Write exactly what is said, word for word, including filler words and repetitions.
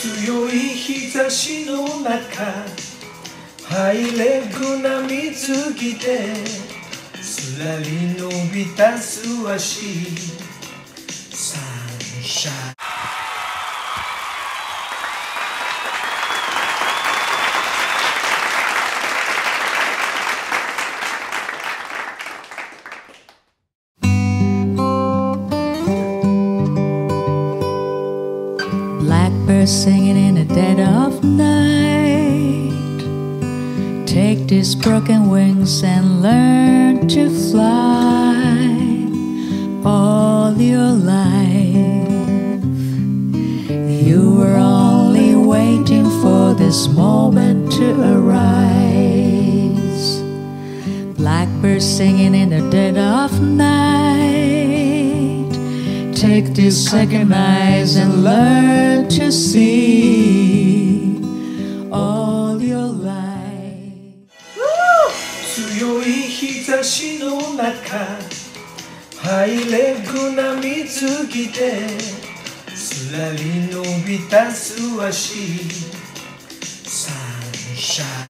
強い日差しの中ハイレグな水着ですらり伸びた素足サンシャイン Singing in the dead of night. Take these broken wings and learn to fly all your life. You were only waiting for this moment to arise. Blackbird singing in the dead of night. Take these second eyes and learn to see all your life. 強い日差しの中ハイレグな水着ですらり伸びた素足サンシャイン